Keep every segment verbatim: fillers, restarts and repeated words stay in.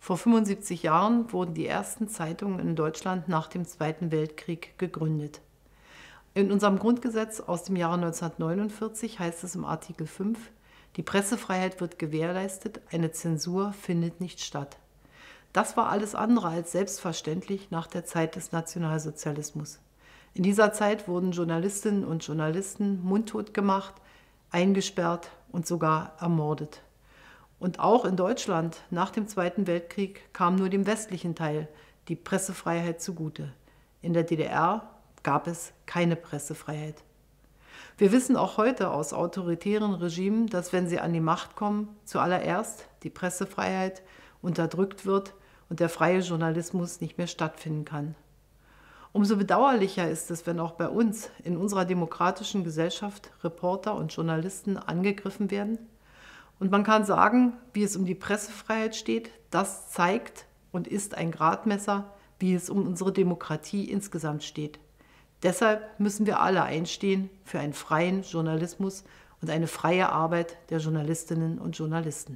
Vor fünfundsiebzig Jahren wurden die ersten Zeitungen in Deutschland nach dem Zweiten Weltkrieg gegründet. In unserem Grundgesetz aus dem Jahre neunzehnhundertneunundvierzig heißt es im Artikel fünf, die Pressefreiheit wird gewährleistet, eine Zensur findet nicht statt. Das war alles andere als selbstverständlich nach der Zeit des Nationalsozialismus. In dieser Zeit wurden Journalistinnen und Journalisten mundtot gemacht, eingesperrt und sogar ermordet. Und auch in Deutschland nach dem Zweiten Weltkrieg kam nur dem westlichen Teil die Pressefreiheit zugute. In der D D R gab es keine Pressefreiheit. Wir wissen auch heute aus autoritären Regimen, dass, wenn sie an die Macht kommen, zuallererst die Pressefreiheit unterdrückt wird und der freie Journalismus nicht mehr stattfinden kann. Umso bedauerlicher ist es, wenn auch bei uns in unserer demokratischen Gesellschaft Reporter und Journalisten angegriffen werden. Und man kann sagen, wie es um die Pressefreiheit steht, das zeigt und ist ein Gradmesser, wie es um unsere Demokratie insgesamt steht. Deshalb müssen wir alle einstehen für einen freien Journalismus und eine freie Arbeit der Journalistinnen und Journalisten.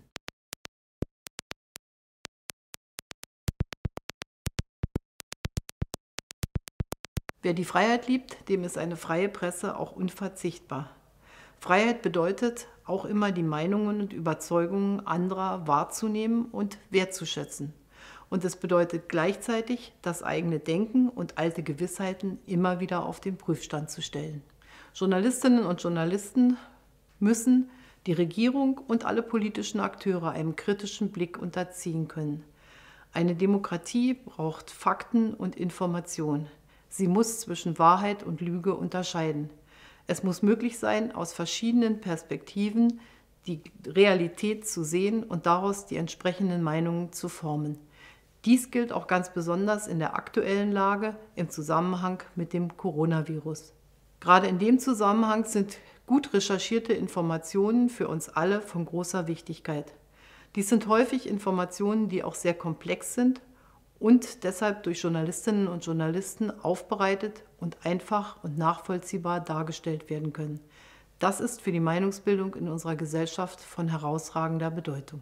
Wer die Freiheit liebt, dem ist eine freie Presse auch unverzichtbar. Freiheit bedeutet auch immer, die Meinungen und Überzeugungen anderer wahrzunehmen und wertzuschätzen. Und es bedeutet gleichzeitig, das eigene Denken und alte Gewissheiten immer wieder auf den Prüfstand zu stellen. Journalistinnen und Journalisten müssen die Regierung und alle politischen Akteure einem kritischen Blick unterziehen können. Eine Demokratie braucht Fakten und Information. Sie muss zwischen Wahrheit und Lüge unterscheiden. Es muss möglich sein, aus verschiedenen Perspektiven die Realität zu sehen und daraus die entsprechenden Meinungen zu formen. Dies gilt auch ganz besonders in der aktuellen Lage im Zusammenhang mit dem Coronavirus. Gerade in dem Zusammenhang sind gut recherchierte Informationen für uns alle von großer Wichtigkeit. Dies sind häufig Informationen, die auch sehr komplex sind und deshalb durch Journalistinnen und Journalisten aufbereitet und einfach und nachvollziehbar dargestellt werden können. Das ist für die Meinungsbildung in unserer Gesellschaft von herausragender Bedeutung.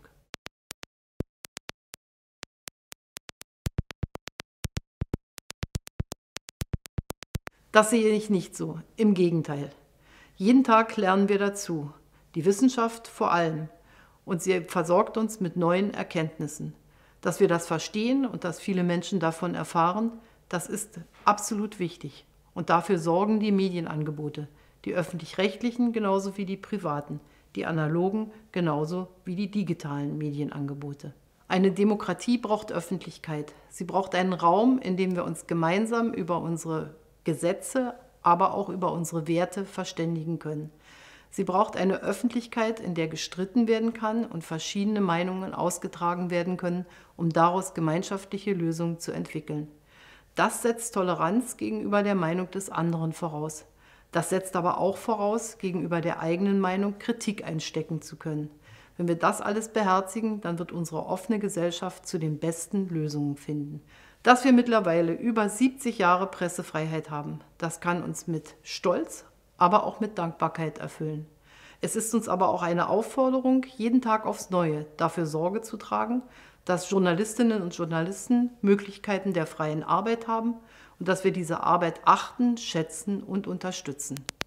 Das sehe ich nicht so, im Gegenteil. Jeden Tag lernen wir dazu, die Wissenschaft vor allem, und sie versorgt uns mit neuen Erkenntnissen. Dass wir das verstehen und dass viele Menschen davon erfahren, das ist absolut wichtig. Und dafür sorgen die Medienangebote, die öffentlich-rechtlichen genauso wie die privaten, die analogen genauso wie die digitalen Medienangebote. Eine Demokratie braucht Öffentlichkeit. Sie braucht einen Raum, in dem wir uns gemeinsam über unsere Gesetze, aber auch über unsere Werte verständigen können. Sie braucht eine Öffentlichkeit, in der gestritten werden kann und verschiedene Meinungen ausgetragen werden können, um daraus gemeinschaftliche Lösungen zu entwickeln. Das setzt Toleranz gegenüber der Meinung des anderen voraus. Das setzt aber auch voraus, gegenüber der eigenen Meinung Kritik einstecken zu können. Wenn wir das alles beherzigen, dann wird unsere offene Gesellschaft zu den besten Lösungen finden. Dass wir mittlerweile über siebzig Jahre Pressefreiheit haben, das kann uns mit Stolz, aber auch mit Dankbarkeit erfüllen. Es ist uns aber auch eine Aufforderung, jeden Tag aufs Neue dafür Sorge zu tragen, dass Journalistinnen und Journalisten Möglichkeiten der freien Arbeit haben und dass wir diese Arbeit achten, schätzen und unterstützen.